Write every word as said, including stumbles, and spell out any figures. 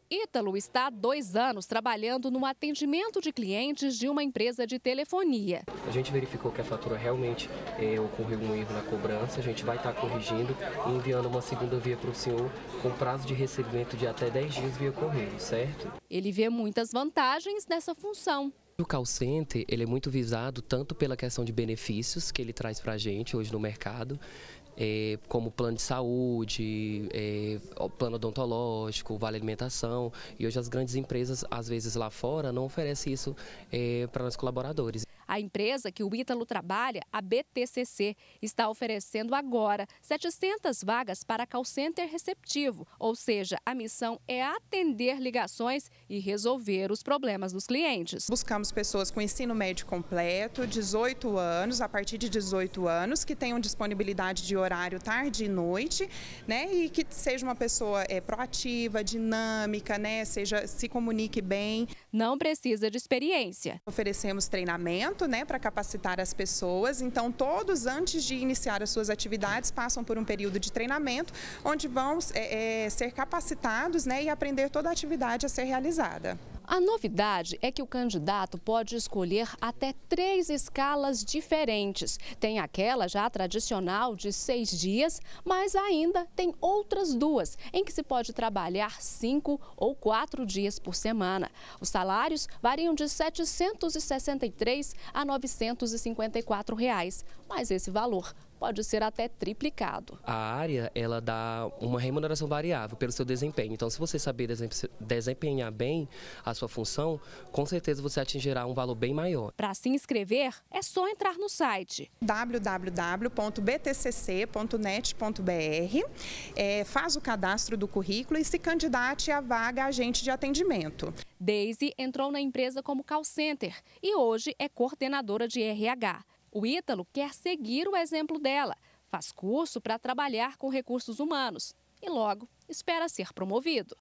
Ítalo está há dois anos trabalhando no atendimento de clientes de uma empresa de telefonia. A gente verificou que a fatura realmente é, ocorreu um erro na cobrança, a gente vai estar corrigindo e enviando uma segunda via para o senhor com prazo de recebimento de até dez dias via correio, certo? Ele vê muitas vantagens nessa função. O call center ele é muito visado tanto pela questão de benefícios que ele traz para a gente hoje no mercado, É, como plano de saúde, é, plano odontológico, vale alimentação. E hoje as grandes empresas, às vezes lá fora, não oferecem isso é, para nós colaboradores. A empresa que o Ítalo trabalha, a B T C C, está oferecendo agora setecentas vagas para call center receptivo, ou seja, a missão é atender ligações e resolver os problemas dos clientes. Buscamos pessoas com ensino médio completo, dezoito anos, a partir de dezoito anos, que tenham disponibilidade de horário tarde e noite, né, e que seja uma pessoa é, proativa, dinâmica, né, seja, se comunique bem. Não precisa de experiência. Oferecemos treinamento, né, para capacitar as pessoas, então todos antes de iniciar as suas atividades passam por um período de treinamento onde vão é, é, ser capacitados, né, e aprender toda a atividade a ser realizada. A novidade é que o candidato pode escolher até três escalas diferentes. Tem aquela já tradicional de seis dias, mas ainda tem outras duas, em que se pode trabalhar cinco ou quatro dias por semana. Os salários variam de setecentos e sessenta e três a novecentos e cinquenta e quatro reais, mas esse valor pode ser até triplicado. A área, ela dá uma remuneração variável pelo seu desempenho. Então, se você saber desempenhar bem a sua função, com certeza você atingirá um valor bem maior. Para se inscrever, é só entrar no site w w w ponto b t c c ponto net ponto b r, é, faz o cadastro do currículo e se candidate à vaga agente de atendimento. Daisy entrou na empresa como call center e hoje é coordenadora de R H. O Ítalo quer seguir o exemplo dela, faz curso para trabalhar com recursos humanos e logo espera ser promovido.